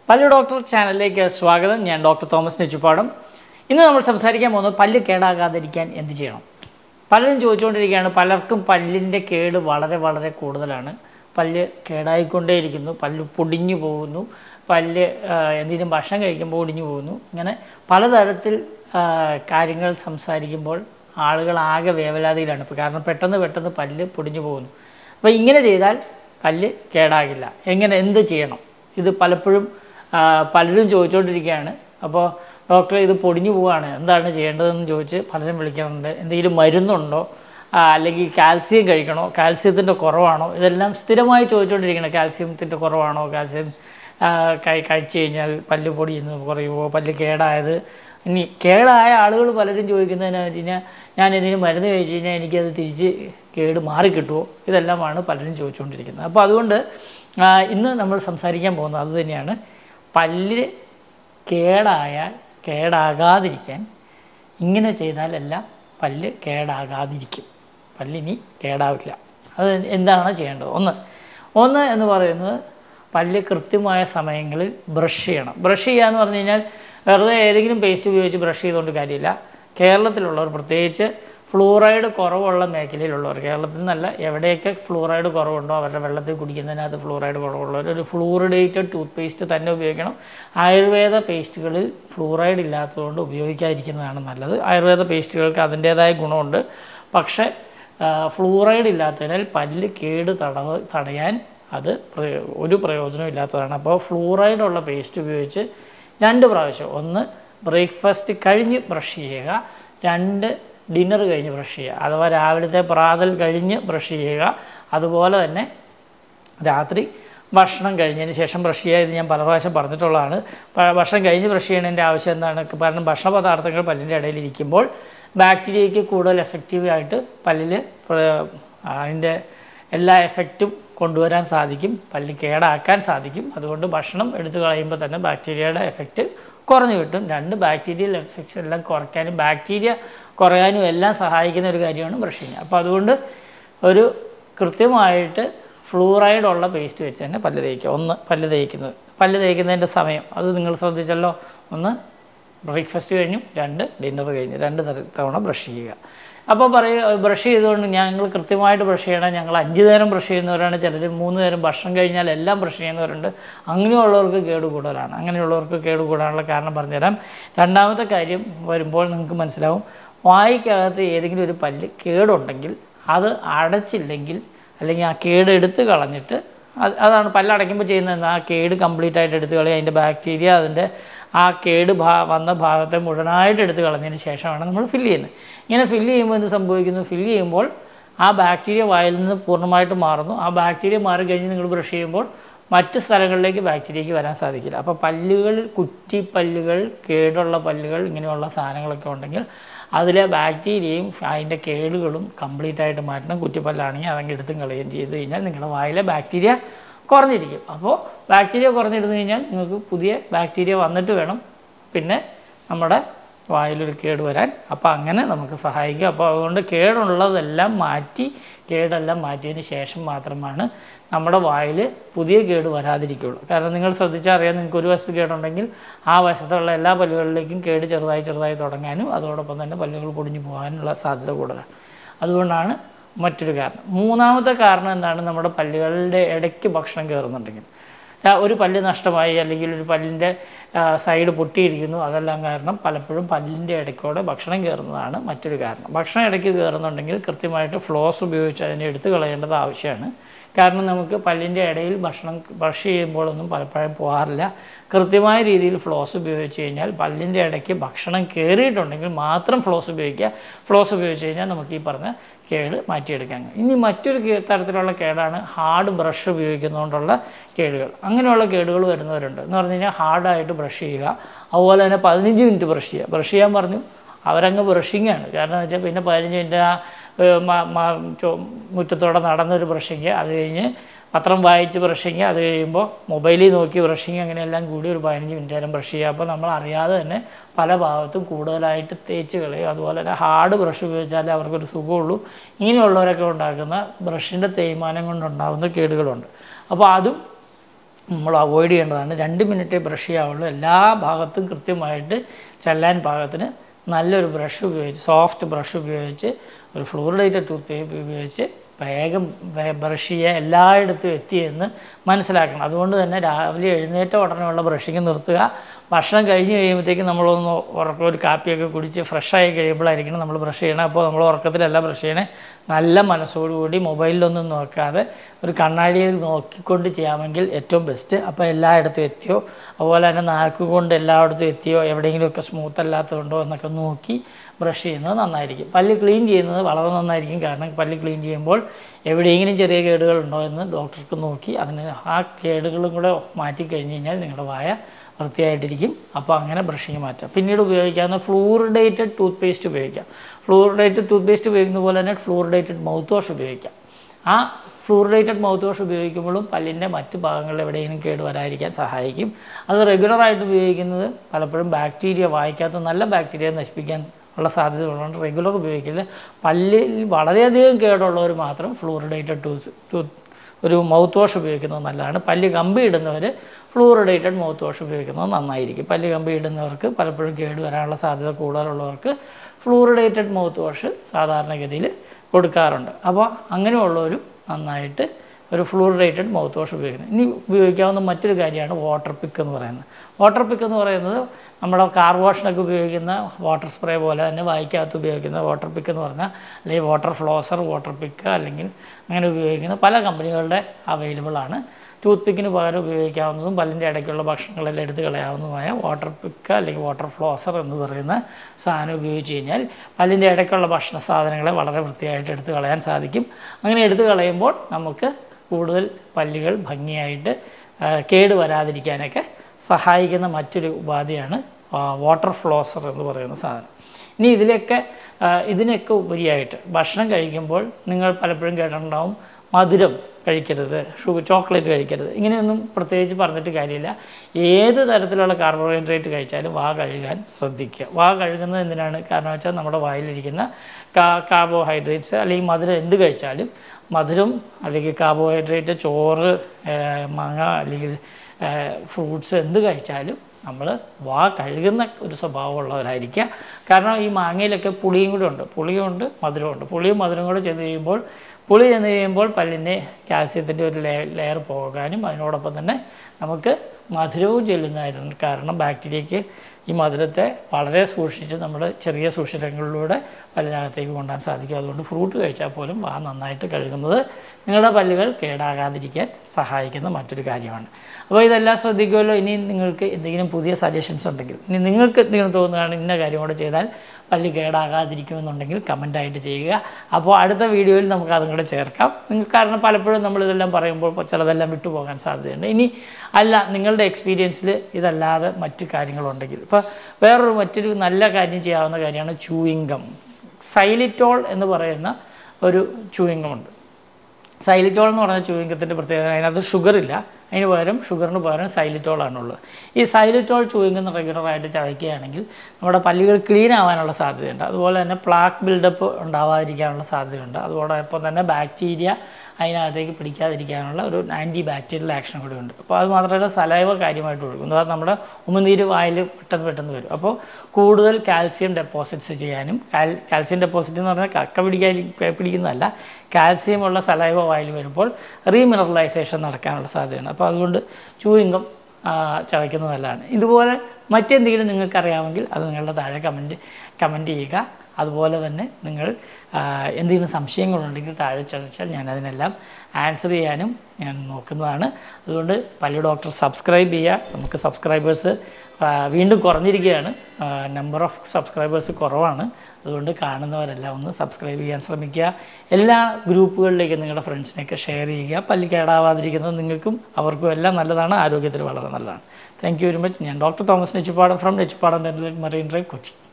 പല്ലു ഡോക്ടർ ചാനലിലേക്ക് സ്വാഗതം. ഞാൻ ഡോക്ടർ തോമസ് നെച്ചുപാടം. ഇന്ന് നമ്മൾ സംസാരിക്കാൻ പോകുന്നത് പല്ല് കേടാകാതിരിക്കാൻ എന്ത് ചെയ്യണം. പലരും ചോദിച്ചുകൊണ്ടിരിക്കുകയാണ്. പലർക്കും പല്ലിൻ്റെ കേട് വളരെ കൂടുതലാണ്. പല്ല് കേടായിക്കൊണ്ടേയിരിക്കുന്നു, പല്ല് പൊടിഞ്ഞു പോകുന്നു, പല്ല് എന്തെങ്കിലും ഭക്ഷണം കഴിക്കുമ്പോൾ ഒടിഞ്ഞു പോകുന്നു. ഇങ്ങനെ പലതരത്തിൽ കാര്യങ്ങൾ സംസാരിക്കുമ്പോൾ ആളുകൾ ആകെ വേവലാതിയിലാണ്. കാരണം പെട്ടെന്ന് പല്ല് പൊടിഞ്ഞു പോകുന്നു. അപ്പോൾ ഇങ്ങനെ ചെയ്താൽ പല്ല് കേടാകില്ല. എന്ത് ചെയ്യണം? ഇത് പലപ്പോഴും പലരും ചോദിച്ചുകൊണ്ടിരിക്കുകയാണ്. അപ്പോൾ ഡോക്ടറെ ഇത് പൊടിഞ്ഞു പോവുകയാണ്, എന്താണ് ചെയ്യേണ്ടതെന്ന് ചോദിച്ച് പലരും വിളിക്കാറുണ്ട്. എന്തെങ്കിലും മരുന്നുണ്ടോ, അല്ലെങ്കിൽ കാൽസ്യം കഴിക്കണോ, കാൽസ്യത്തിൻ്റെ കുറവാണോ, ഇതെല്ലാം സ്ഥിരമായി ചോദിച്ചുകൊണ്ടിരിക്കണം. കാൽസ്യത്തിൻ്റെ കുറവാണോ, കാൽസ്യം കഴിച്ചു കഴിഞ്ഞാൽ പല്ല് പൊടിയുന്നു കുറയുമോ, പല്ല് കേടായത്. ഇനി കേടായ ആളുകൾ പലരും ചോദിക്കുന്നതെന്ന് വെച്ച് കഴിഞ്ഞാൽ ഞാൻ എന്തെങ്കിലും മരുന്ന് കഴിച്ചു കഴിഞ്ഞാൽ എനിക്കത് തിരിച്ച് കേട് മാറിക്കിട്ടുമോ, ഇതെല്ലാമാണ് പലരും ചോദിച്ചുകൊണ്ടിരിക്കുന്നത്. അപ്പോൾ അതുകൊണ്ട് ഇന്ന് നമ്മൾ സംസാരിക്കാൻ പോകുന്നത് അത് തന്നെയാണ്. പല്ല് കേടാകാതിരിക്കാൻ ഇങ്ങനെ ചെയ്താലെല്ലാം പല്ല് കേടാകാതിരിക്കും, പല്ലിനി കേടാവില്ല. അത് എന്താണ് ചെയ്യേണ്ടത്? ഒന്ന് എന്ന് പറയുന്നത്, പല്ല് കൃത്യമായ സമയങ്ങളിൽ ബ്രഷ് ചെയ്യണം. ബ്രഷ് ചെയ്യുക എന്ന് പറഞ്ഞു കഴിഞ്ഞാൽ വെറുതെ ഏതെങ്കിലും പേസ്റ്റ് ഉപയോഗിച്ച് ബ്രഷ് ചെയ്തുകൊണ്ട് കാര്യമില്ല. കേരളത്തിലുള്ളവർ, പ്രത്യേകിച്ച് ഫ്ലൂറൈഡ് കുറവുള്ള മേഖലയിലുള്ളവർ, കേരളത്തിൽ നിന്നല്ല, എവിടെയൊക്കെ ഫ്ലൂറൈഡ് കുറവുണ്ടോ അവരുടെ വെള്ളത്തിൽ കുടിക്കുന്നതിനകത്ത് ഫ്ലൂറൈഡ് കുറവുള്ളവർ ഒരു ഫ്ലൂറിഡേറ്റഡ് ടൂത്ത് പേസ്റ്റ് തന്നെ ഉപയോഗിക്കണം. ആയുർവേദ പേസ്റ്റുകളിൽ ഫ്ലൂറൈഡ് ഇല്ലാത്തതുകൊണ്ട് ഉപയോഗിക്കാതിരിക്കുന്നതാണ് നല്ലത്. ആയുർവേദ പേസ്റ്റുകൾക്ക് അതിൻ്റേതായ ഗുണമുണ്ട്. പക്ഷേ ഫ്ലൂറൈഡ് ഇല്ലാത്തതിനാൽ പല്ല് കേട് തടയാൻ അത് ഒരു പ്രയോജനം ഇല്ലാത്തതാണ്. അപ്പോൾ ഫ്ലൂറൈഡുള്ള പേസ്റ്റ് ഉപയോഗിച്ച് 2 പ്രാവശ്യം, 1 ബ്രേക്ക്ഫാസ്റ്റ് കഴിഞ്ഞ് ബ്രഷ് ചെയ്യുക, 2 ഡിന്നർ കഴിഞ്ഞ് ബ്രഷ് ചെയ്യുക. അഥവാ രാവിലത്തെ പ്രാതൽ കഴിഞ്ഞ് ബ്രഷ് ചെയ്യുക. അതുപോലെ തന്നെ രാത്രി ഭക്ഷണം കഴിഞ്ഞതിന് ശേഷം ബ്രഷ് ചെയ്യുക. ഇത് ഞാൻ പല പ്രാവശ്യം പറഞ്ഞിട്ടുള്ളതാണ്. ഭക്ഷണം കഴിഞ്ഞ് ബ്രഷ് ചെയ്യണതിൻ്റെ ആവശ്യം എന്താണ്? കാരണം ഭക്ഷണ പദാർത്ഥങ്ങൾ പല്ലിൻ്റെ ഇടയിൽ ഇരിക്കുമ്പോൾ ബാക്ടീരിയയ്ക്ക് കൂടുതൽ എഫക്റ്റീവായിട്ട് പല്ലിൽ അതിൻ്റെ എല്ലാ എഫക്റ്റും കൊണ്ടുവരാൻ സാധിക്കും, പല്ല് കേടാക്കാൻ സാധിക്കും. അതുകൊണ്ട് ഭക്ഷണം എടുത്തു കളയുമ്പോൾ തന്നെ ബാക്ടീരിയയുടെ എഫക്റ്റ് കുറഞ്ഞു കിട്ടും. 2 ബാക്ടീരിയൽ എഫക്ട്സ് എല്ലാം കുറയ്ക്കാനും ബാക്ടീരിയ കുറയാനും എല്ലാം സഹായിക്കുന്ന ഒരു കാര്യമാണ് ബ്രഷിങ്. അപ്പോൾ അതുകൊണ്ട് ഒരു കൃത്യമായിട്ട് ഫ്ലൂറൈഡുള്ള പേസ്റ്റ് വെച്ച് തന്നെ പല്ല് തേക്കുക. പല്ല് തേക്കുന്നതിൻ്റെ സമയം അത് നിങ്ങൾ ശ്രദ്ധിച്ചല്ലോ. 1 ബ്രേക്ക്ഫാസ്റ്റ് കഴിഞ്ഞു, 2 ഡിന്നർ കഴിഞ്ഞു, 2 തവണ ബ്രഷ് ചെയ്യുക. അപ്പോൾ ബ്രഷ് ചെയ്തുകൊണ്ട് ഞങ്ങൾ കൃത്യമായിട്ട് ബ്രഷ് ചെയ്യണം. ഞങ്ങൾ 5 നേരം ബ്രഷ് ചെയ്യുന്നവരാണ്, ചിലർ 3 നേരം ഭക്ഷണം കഴിഞ്ഞാൽ എല്ലാം ബ്രഷ് ചെയ്യുന്നവരുണ്ട്. അങ്ങനെയുള്ളവർക്ക് കേടുകൂടലാണ്. അങ്ങനെയുള്ളവർക്ക് കേടുകൂടാനുള്ള കാരണം പറഞ്ഞുതരാം. രണ്ടാമത്തെ കാര്യം വരുമ്പോൾ നിങ്ങൾക്ക് മനസ്സിലാവും. വായ്ക്കകത്ത് ഏതെങ്കിലും ഒരു പല്ല് കേടുണ്ടെങ്കിൽ അത് അടച്ചില്ലെങ്കിൽ, അല്ലെങ്കിൽ ആ കേട് എടുത്ത് കളഞ്ഞിട്ട്, അതാണ് പല്ലടയ്ക്കുമ്പോൾ ചെയ്യുന്നത്. ആ കേട് കംപ്ലീറ്റ് ആയിട്ട് എടുത്ത് കളയുക. അതിൻ്റെ ബാക്ടീരിയ അതിൻ്റെ ആ കേട് വന്ന ഭാഗത്തെ മുഴുവനായിട്ട് എടുത്ത് കളഞ്ഞതിന് ശേഷമാണ് നമ്മൾ ഫില്ല് ചെയ്യുന്നത്. ഇങ്ങനെ ഫില്ല് ചെയ്യുമ്പോൾ എന്ത് സംഭവിക്കുന്നു? ഫില്ല് ചെയ്യുമ്പോൾ ആ ബാക്ടീരിയ വായിൽ നിന്ന് പൂർണ്ണമായിട്ട് മാറുന്നു. ആ ബാക്ടീരിയ മാറിക്കഴിഞ്ഞ് നിങ്ങൾ ബ്രഷ് ചെയ്യുമ്പോൾ മറ്റ് സ്ഥലങ്ങളിലേക്ക് ബാക്ടീരിയയ്ക്ക് വരാൻ സാധിക്കില്ല. അപ്പോൾ കുറ്റിപ്പല്ലുകൾ, കേടുള്ള പല്ലുകൾ, ഇങ്ങനെയുള്ള സാധനങ്ങളൊക്കെ ഉണ്ടെങ്കിൽ അതിലെ ബാക്ടീരിയയും അതിൻ്റെ കേടുകളും കംപ്ലീറ്റ് ആയിട്ട് മാറ്റണം. കുറ്റിപ്പല്ലാണെങ്കിൽ അതങ്ങ് എടുത്തും കളയുകയും ചെയ്ത് കഴിഞ്ഞാൽ നിങ്ങളുടെ വായിലെ ബാക്ടീരിയ കുറഞ്ഞിരിക്കും. അപ്പോൾ ബാക്ടീരിയ കുറഞ്ഞിരുന്നു കഴിഞ്ഞാൽ നിങ്ങൾക്ക് പുതിയ ബാക്ടീരിയ വന്നിട്ട് വേണം പിന്നെ നമ്മുടെ വായിലൊരു കേട് വരാൻ. അപ്പോൾ അങ്ങനെ നമുക്ക് സഹായിക്കും. അപ്പോൾ അതുകൊണ്ട് കേടുള്ളതെല്ലാം കേടെല്ലാം മാറ്റിയതിന് ശേഷം മാത്രമാണ് നമ്മുടെ വായിൽ പുതിയ കേട് വരാതിരിക്കുകയുള്ളൂ. കാരണം നിങ്ങൾ ശ്രദ്ധിച്ചാൽ അറിയാം, നിങ്ങൾക്ക് ഒരു വശത്ത് കേടുണ്ടെങ്കിൽ ആ വശത്തുള്ള എല്ലാ പല്ലുകളിലേക്കും കേട് ചെറുതായി തുടങ്ങാനും അതോടൊപ്പം തന്നെ പല്ലുകൾ പൊടിഞ്ഞു പോകാനുള്ള സാധ്യത കൂടുതലാണ്. അതുകൊണ്ടാണ് മറ്റൊരു കാരണം. മൂന്നാമത്തെ കാരണം എന്താണ്? നമ്മുടെ പല്ലുകളുടെ ഇടയ്ക്ക് ഭക്ഷണം കയറുന്നുണ്ടെങ്കിൽ, ഒരു പല്ല് നഷ്ടമായി അല്ലെങ്കിൽ ഒരു പല്ലിൻ്റെ സൈഡ് പൊട്ടിയിരിക്കുന്നു, അതെല്ലാം കാരണം പലപ്പോഴും പല്ലിൻ്റെ ഇടയ്ക്കൂടെ ഭക്ഷണം കയറുന്നതാണ് മറ്റൊരു കാരണം. ഭക്ഷണം ഇടയ്ക്ക് കയറുന്നുണ്ടെങ്കിൽ കൃത്യമായിട്ട് ഫ്ലോസ് ഉപയോഗിച്ച് അതിനെ എടുത്ത് കളയേണ്ടത് ആവശ്യമാണ്. കാരണം നമുക്ക് പല്ലിൻ്റെ ഇടയിൽ ബ്രഷ് ചെയ്യുമ്പോഴൊന്നും പലപ്പോഴും പോകാറില്ല. കൃത്യമായ രീതിയിൽ ഫ്ലോസ് ഉപയോഗിച്ച് കഴിഞ്ഞാൽ പല്ലിൻ്റെ ഇടയ്ക്ക് ഭക്ഷണം കയറിയിട്ടുണ്ടെങ്കിൽ മാത്രം ഫ്ലോസ് ഉപയോഗിക്കുക. ഫ്ലോസ് ഉപയോഗിച്ച് കഴിഞ്ഞാൽ നമുക്ക് ഈ പറഞ്ഞ കേട് മാറ്റിയെടുക്കാൻ കഴിയും. ഇനി മറ്റൊരു തരത്തിലുള്ള കേടാണ് ഹാർഡ് ബ്രഷ് ഉപയോഗിക്കുന്നതുകൊണ്ടുള്ള കേടുകൾ. അങ്ങനെയുള്ള കേടുകൾ വരുന്നവരുണ്ട്. എന്ന് പറഞ്ഞു കഴിഞ്ഞാൽ ഹാർഡായിട്ട് ബ്രഷ് ചെയ്യുക, അതുപോലെ തന്നെ 15 മിനിറ്റ് ബ്രഷ് ചെയ്യാൻ പറഞ്ഞു. അവരങ്ങ് ബ്രഷിങ്ങാണ്. കാരണം എന്ന് വെച്ചാൽ പിന്നെ 15 മിനിറ്റ് മുറ്റത്തോടെ നടന്നൊരു ബ്രഷിങ്, അത് കഴിഞ്ഞ് പത്രം വായിച്ച് ബ്രഷിങ്, അത് കഴിയുമ്പോൾ മൊബൈലിൽ നോക്കി ബ്രഷിങ്, അങ്ങനെയെല്ലാം കൂടി ഒരു 15 മിനിറ്റ് നേരം ബ്രഷ് ചെയ്യുക. അപ്പോൾ നമ്മൾ അറിയാതെ തന്നെ പല ഭാഗത്തും കൂടുതലായിട്ട് തേച്ച് കളയും. അതുപോലെ തന്നെ ഹാർഡ് ബ്രഷ് ഉപയോഗിച്ചാലേ അവർക്കൊരു സുഖമുള്ളൂ. ഇങ്ങനെയുള്ളവരൊക്കെ ഉണ്ടാക്കുന്ന ബ്രഷിൻ്റെ തേയ്മാനം കൊണ്ടുണ്ടാകുന്ന കേടുകളുണ്ട്. അപ്പോൾ അതും നമ്മൾ അവോയ്ഡ് ചെയ്യേണ്ടതാണ്. 2 മിനിറ്റേ ബ്രഷ് ചെയ്യാവുള്ളൂ. എല്ലാ ഭാഗത്തും കൃത്യമായിട്ട് ചെല്ലാൻ പാകത്തിന് നല്ലൊരു ബ്രഷ് ഉപയോഗിച്ച്, സോഫ്റ്റ് ബ്രഷ് ഉപയോഗിച്ച്, ഒരു ഫ്ലൂറിഡേറ്റഡ് ടൂത്ത് പേസ്റ്റ് ഉപയോഗിച്ച് വേഗം ബ്രഷ് ചെയ്യുക, എല്ലായിടത്തും എത്തിയെന്ന് മനസ്സിലാക്കണം. അതുകൊണ്ട് തന്നെ രാവിലെ എഴുന്നേറ്റ ഉടനെയുള്ള ബ്രഷിങ് നിർത്തുക. ഭക്ഷണം കഴിഞ്ഞ് കഴിയുമ്പോഴത്തേക്കും നമ്മളൊന്ന് ഒരു കാപ്പിയൊക്കെ കുടിച്ച് ഫ്രഷായി കഴിയുമ്പോഴായിരിക്കണം നമ്മൾ ബ്രഷ് ചെയ്യണം. അപ്പോൾ നമ്മൾ ഉറക്കത്തിലല്ല ബ്രഷ് ചെയ്യണേ. നല്ല മനസ്സോടുകൂടി മൊബൈലിലൊന്നും നോക്കാതെ ഒരു കണ്ണാടിയിൽ നോക്കിക്കൊണ്ട് ചെയ്യാമെങ്കിൽ ഏറ്റവും ബെസ്റ്റ്. അപ്പോൾ എല്ലായിടത്തും എത്തിയോ, അതുപോലെ തന്നെ നാക്ക് കൊണ്ട് എല്ലായിടത്തും എത്തിയോ, എവിടെയെങ്കിലുമൊക്കെ സ്മൂത്ത് അല്ലാത്തതുണ്ടോ എന്നൊക്കെ നോക്കി ബ്രഷ് ചെയ്യുന്നത് നന്നായിരിക്കും. പല്ല് ക്ലീൻ ചെയ്യുന്നത് വളരെ നന്നായിരിക്കും. കാരണം പല്ല് ക്ലീൻ ചെയ്യുമ്പോൾ എവിടെയെങ്കിലും ചെറിയ കേടുകളുണ്ടോ എന്ന് ഡോക്ടർക്ക് നോക്കി അതിന് ആ കേടുകളും കൂടെ മാറ്റിക്കഴിഞ്ഞ് കഴിഞ്ഞാൽ നിങ്ങളുടെ വായ വൃത്തിയായിട്ടിരിക്കും. അപ്പോൾ അങ്ങനെ ബ്രഷിങ് മാറ്റാം. പിന്നീട് ഉപയോഗിക്കാവുന്ന ഫ്ലൂറിഡേറ്റഡ് ടൂത്ത് പേസ്റ്റ് ഉപയോഗിക്കാം. ഫ്ലൂറിഡേറ്റഡ് ടൂത്ത് പേസ്റ്റ് ഉപയോഗിക്കുന്ന പോലെ തന്നെ ഫ്ലൂറിഡേറ്റഡ് മൗത്ത് വാഷ് ഉപയോഗിക്കാം. ആ ഫ്ലൂറിഡേറ്റഡ് മൗത്ത് വാഷ് ഉപയോഗിക്കുമ്പോഴും പല്ലിൻ്റെ മറ്റ് ഭാഗങ്ങളിൽ എവിടെയെങ്കിലും കേട് വരാതിരിക്കാൻ സഹായിക്കും. അത് റെഗുലറായിട്ട് ഉപയോഗിക്കുന്നത് പലപ്പോഴും ബാക്ടീരിയ, വായിക്കാത്ത നല്ല ബാക്ടീരിയ നശിപ്പിക്കാൻ ഉള്ള സാധ്യതകളുണ്ട്. റെഗുലർ ഉപയോഗിക്കില്ല. പല്ലിൽ വളരെയധികം കേടുള്ളവർ മാത്രം ഫ്ലൂറിഡേറ്റഡ് ഒരു മൗത്ത് വാഷ് ഉപയോഗിക്കുന്നത് നല്ലതാണ്. പല്ല് കമ്പി ഇടുന്നവർ ഫ്ലൂറിഡേറ്റഡ് മൗത്ത് വാഷ് ഉപയോഗിക്കുന്നത് നന്നായിരിക്കും. പല്ല് കമ്പി ഇടുന്നവർക്ക് പലപ്പോഴും കേട് വരാനുള്ള സാധ്യത കൂടുതലുള്ളവർക്ക് ഫ്ലൂറിഡേറ്റഡ് മൗത്ത് വാഷ് സാധാരണഗതിയിൽ കൊടുക്കാറുണ്ട്. അപ്പോൾ അങ്ങനെയുള്ളവരും നന്നായിട്ട് ഒരു ഫ്ലൂറിഡേറ്റഡ് മൗത്ത് വാഷ് ഉപയോഗിക്കുന്നത്. ഇനി ഉപയോഗിക്കാവുന്ന മറ്റൊരു കാര്യമാണ് വാട്ടർ പിക്ക് എന്ന് പറയുന്നത്. വാട്ടർ പിക്ക് എന്ന് പറയുന്നത് നമ്മുടെ കാർ വാഷിനൊക്കെ ഉപയോഗിക്കുന്ന വാട്ടർ സ്പ്രേ പോലെ തന്നെ വായിക്കകത്ത് ഉപയോഗിക്കുന്ന വാട്ടർ പിക്ക് എന്ന് പറഞ്ഞാൽ, അല്ലെങ്കിൽ വാട്ടർ ഫ്ലോസർ, വാട്ടർ പിക്ക് അല്ലെങ്കിൽ അങ്ങനെ ഉപയോഗിക്കുന്ന പല കമ്പനികളുടെ അവൈലബിൾ ആണ്. ടൂത്ത് പിക്കിന് പകരം ഉപയോഗിക്കാവുന്നതും പല്ലിൻ്റെ ഇടയ്ക്കുള്ള ഭക്ഷണങ്ങളെല്ലാം എടുത്ത് കളയാവുന്നതുമായ വാട്ടർ പിക്ക് അല്ലെങ്കിൽ വാട്ടർ ഫ്ലോസർ എന്ന് പറയുന്ന സാധനം ഉപയോഗിച്ച് കഴിഞ്ഞാൽ പല്ലിൻ്റെ ഇടയ്ക്കുള്ള ഭക്ഷണ സാധനങ്ങളെ വളരെ വൃത്തിയായിട്ട് എടുത്ത് കളയാൻ സാധിക്കും. അങ്ങനെ എടുത്ത് കളയുമ്പോൾ നമുക്ക് കൂടുതൽ പല്ലുകൾ ഭംഗിയായിട്ട് കേട് വരാതിരിക്കാനൊക്കെ സഹായിക്കുന്ന മറ്റൊരു ഉപാധിയാണ് വാട്ടർ ഫ്ലോസർ എന്ന് പറയുന്ന സാധനം. ഇനി ഇതിനൊക്കെ ഉപരിയായിട്ട് ഭക്ഷണം കഴിക്കുമ്പോൾ നിങ്ങൾ പലപ്പോഴും കേട്ടിട്ടുണ്ടാവും, മധുരം കഴിക്കരുത്, ചോക്ലേറ്റ് കഴിക്കരുത്. ഇങ്ങനെയൊന്നും പ്രത്യേകിച്ച് പറഞ്ഞിട്ട് കാര്യമില്ല. ഏത് തരത്തിലുള്ള കാർബോഹൈഡ്രേറ്റ് കഴിച്ചാലും വാ കഴുകാൻ ശ്രദ്ധിക്കുക. വാ കഴുകുന്നത് എന്തിനാണ്? കാരണം വെച്ചാൽ നമ്മുടെ വായിലിരിക്കുന്ന കാർബോഹൈഡ്രേറ്റ്സ് അല്ലെങ്കിൽ മധുരം എന്ത് കഴിച്ചാലും, മധുരം അല്ലെങ്കിൽ കാർബോഹൈഡ്രേറ്റ്, ചോറ്, മാങ്ങ അല്ലെങ്കിൽ ഫ്രൂട്ട്സ് എന്ത് കഴിച്ചാലും നമ്മൾ വാ കഴുകുന്ന ഒരു സ്വഭാവമുള്ളവരായിരിക്കുക. കാരണം ഈ മാങ്ങയിലൊക്കെ പുളിയും കൂടെ ഉണ്ട്, പുളിയുണ്ട് മധുരമുണ്ട്. പുളിയും മധുരം കൂടെ പുളി ചെന്ന് കഴിയുമ്പോൾ പല്ലിൻ്റെ കാൽസ്യത്തിൻ്റെ ഒരു ലെയർ പോകാനും അതിനോടൊപ്പം തന്നെ നമുക്ക് മധുരവും ചെല്ലുന്നതായിരുന്നു. കാരണം ബാക്ടീരിയയ്ക്ക് ഈ മധുരത്തെ വളരെ സൂക്ഷിച്ച് നമ്മൾ ചെറിയ സുഷിരങ്ങളിലൂടെ പല്ലിനകത്തേക്ക് കൊണ്ടുപോകാൻ സാധിക്കും. അതുകൊണ്ട് ഫ്രൂട്ട് കഴിച്ചാൽ പോലും വാ നന്നായിട്ട് കഴുകുന്നത് നിങ്ങളുടെ പല്ലുകൾ കേടാകാതിരിക്കാൻ സഹായിക്കുന്ന മറ്റൊരു കാര്യമാണ്. അപ്പോൾ ഇതെല്ലാം ശ്രദ്ധിക്കുമല്ലോ. ഇനി നിങ്ങൾക്ക് എന്തെങ്കിലും പുതിയ സജഷൻസ് ഉണ്ടെങ്കിൽ, ഇനി നിങ്ങൾക്ക് എന്തെങ്കിലും തോന്നുകയാണ് ഇന്ന കാര്യം കൂടെ ചെയ്താൽ പല്ല് കേടാകാതിരിക്കുമെന്നുണ്ടെങ്കിൽ കമൻറ്റായിട്ട് ചെയ്യുക. അപ്പോൾ അടുത്ത വീഡിയോയിൽ നമുക്ക് അതും കൂടെ ചേർക്കാം. കാരണം പലപ്പോഴും നമ്മളിതെല്ലാം പറയുമ്പോൾ ചിലതെല്ലാം വിട്ടുപോകാൻ സാധ്യതയുണ്ട്. ഇനി അല്ല, നിങ്ങളുടെ എക്സ്പീരിയൻസിൽ ഇതല്ലാതെ മറ്റു കാര്യങ്ങളുണ്ടെങ്കിൽ, ഇപ്പോൾ മറ്റൊരു നല്ല കാര്യം ചെയ്യാവുന്ന കാര്യമാണ് ചൂയിങ് ഗം. സൈലിറ്റോൾ എന്ന് പറയുന്ന ഒരു ചൂയിങ് ഗം ഉണ്ട്. സൈലിറ്റോൾ എന്ന് പറഞ്ഞ ചൂയിങ് ഗത്തിൻ്റെ പ്രത്യേകത, അതിനകത്ത് ഷുഗറില്ല, ഷുഗറിന് പകരം സൈലിറ്റോളാണുള്ളത്. ഈ സൈലിറ്റോൾ ചൂയിങ് റെഗുലറായിട്ട് ചവയ്ക്കുകയാണെങ്കിൽ നമ്മുടെ പല്ലുകൾ ക്ലീൻ ആവാനുള്ള സാധ്യതയുണ്ട്. അതുപോലെ തന്നെ പ്ലാക്ക് ബിൽഡപ്പ് ഉണ്ടാവാതിരിക്കാനുള്ള സാധ്യതയുണ്ട്. അതോടൊപ്പം തന്നെ ബാക്ടീരിയ അതിനകത്തേക്ക് പിടിക്കാതിരിക്കാനുള്ള ഒരു ആൻറ്റി ബാക്ടീരിയൽ ആക്ഷൻ കൂടി ഉണ്ട്. അപ്പോൾ അത് മാത്രമല്ല, സലൈവ കാര്യമായിട്ട് ഒഴുകും. അതായത് നമ്മുടെ ഉമിനീര് വായിൽ പെട്ടെന്ന് വരും. അപ്പോൾ കൂടുതൽ കാൽസ്യം ഡെപ്പോസിറ്റ്സ് ചെയ്യാനും, കാൽസ്യം ഡെപ്പോസിറ്റ് എന്ന് പറഞ്ഞാൽ കക്ക പിടിക്കുന്നതല്ല, കാൽസ്യമുള്ള സലൈവ വായിൽ വരുമ്പോൾ റീമിനറലൈസേഷൻ നടക്കാനുള്ള സാധ്യതയാണ്. അപ്പോൾ അതുകൊണ്ട് ചൂയിങ് ഗം ചവയ്ക്കുന്നത് നല്ലതാണ്. ഇതുപോലെ മറ്റെന്തെങ്കിലും നിങ്ങൾക്കറിയാമെങ്കിൽ അത് നിങ്ങളുടെ താഴെ കമൻറ്റ് ചെയ്യുക. അതുപോലെ തന്നെ നിങ്ങൾ എന്തെങ്കിലും സംശയങ്ങളുണ്ടെങ്കിൽ താഴെ ചോദിച്ചാൽ ഞാനതിനെല്ലാം ആൻസർ ചെയ്യാനും ഞാൻ നോക്കുന്നതാണ്. അതുകൊണ്ട് പല്ല് ഡോക്ടർ സബ്സ്ക്രൈബ് ചെയ്യുക. നമുക്ക് സബ്സ്ക്രൈബേഴ്സ് വീണ്ടും കുറഞ്ഞിരിക്കുകയാണ്, നമ്പർ ഓഫ് സബ്സ്ക്രൈബേഴ്സ് കുറവാണ്. അതുകൊണ്ട് കാണുന്നവരെല്ലാം ഒന്ന് സബ്സ്ക്രൈബ് ചെയ്യാൻ ശ്രമിക്കുക. എല്ലാ ഗ്രൂപ്പുകളിലേക്കും നിങ്ങളുടെ ഫ്രണ്ട്സിനെയൊക്കെ ഷെയർ ചെയ്യുക. പല്ല് കേടാവാതിരിക്കുന്നത് നിങ്ങൾക്കും അവർക്കും എല്ലാം നല്ലതാണ്, ആരോഗ്യത്തിന് വളരെ നല്ലതാണ്. Thank you very much. ഞാൻ doctor Thomas Nechippadam from Nechippadam dental Marine Drive, Kochi.